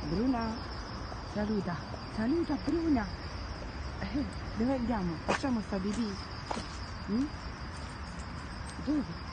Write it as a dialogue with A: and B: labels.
A: Bruna, saluta, saluta Bruna. Dove andiamo? Facciamo sta pipì? Dove?